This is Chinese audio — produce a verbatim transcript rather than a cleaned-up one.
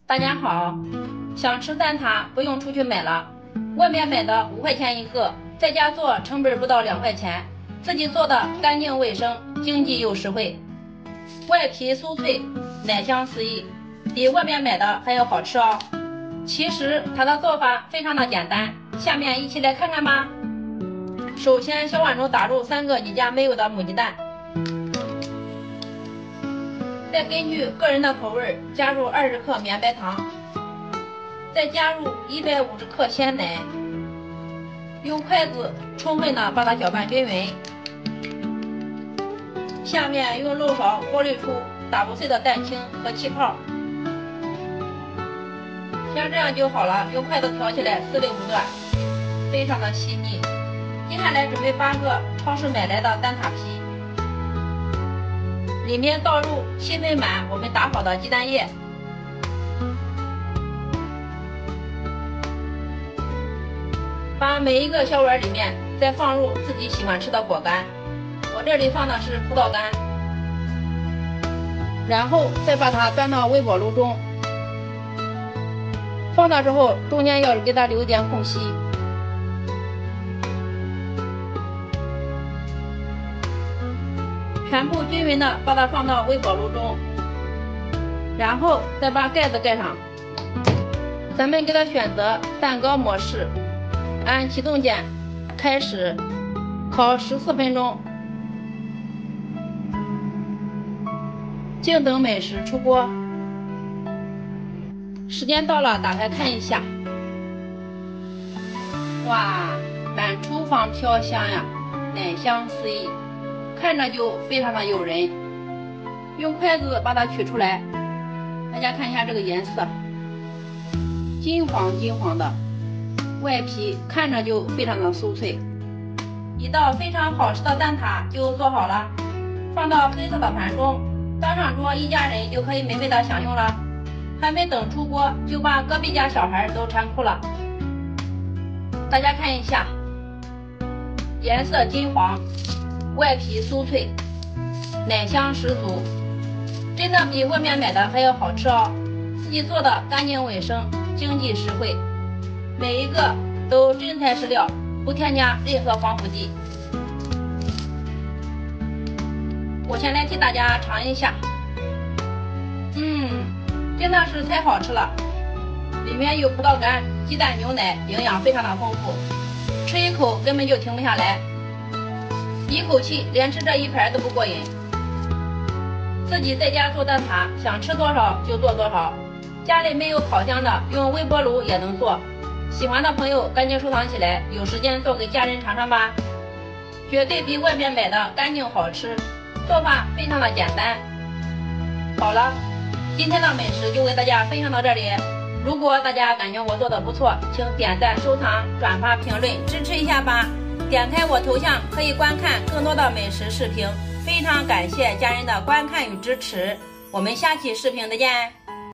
大家好，想吃蛋挞不用出去买了，外面买的五块钱一个，在家做成本不到两块钱，自己做的干净卫生，经济又实惠，外皮酥脆，奶香四溢，比外面买的还要好吃哦。其实它的做法非常的简单，下面一起来看看吧。首先小碗中打入三个你家没有的母鸡蛋，再根据个人的口味加入二十克绵白糖，再加入一百五十克鲜奶，用筷子充分的把它搅拌均匀。下面用漏勺过滤出打不碎的蛋清和气泡，像这样就好了，用筷子挑起来四六不断，非常的细腻。接下来准备八个超市买来的蛋挞皮，里面倒入七分满我们打好的鸡蛋液，把每一个小碗里面再放入自己喜欢吃的果干，我这里放的是葡萄干，然后再把它端到微波炉中，放的时候中间要给它留一点空隙，全部均匀的把它放到微波炉中，然后再把盖子盖上。咱们给它选择蛋糕模式，按启动键开始烤十四分钟，静等美食出锅。时间到了，打开看一下，哇，蛋出芳飘香呀，奶香四溢，看着就非常的诱人。用筷子把它取出来，大家看一下这个颜色，金黄金黄的，外皮看着就非常的酥脆。一道非常好吃的蛋挞就做好了，放到黑色的盘中，端上桌，一家人就可以美味的享用了。还没等出锅，就把隔壁家小孩都馋哭了。大家看一下，颜色金黄，外皮酥脆，奶香十足，真的比外面买的还要好吃哦。自己做的干净卫生，经济实惠，每一个都真材实料，不添加任何防腐剂。我先来替大家尝一下，嗯，真的是太好吃了，里面有葡萄干、鸡蛋、牛奶，营养非常的丰富，吃一口根本就停不下来，一口气连吃这一盘都不过瘾。自己在家做蛋挞，想吃多少就做多少，家里没有烤箱的，用微波炉也能做。喜欢的朋友赶紧收藏起来，有时间做给家人尝尝吧，绝对比外面买的干净好吃，做法非常的简单。好了，今天的美食就为大家分享到这里，如果大家感觉我做的不错，请点赞、收藏、转发、评论，支持一下吧。点开我头像可以观看更多的美食视频，非常感谢家人的观看与支持，我们下期视频再见。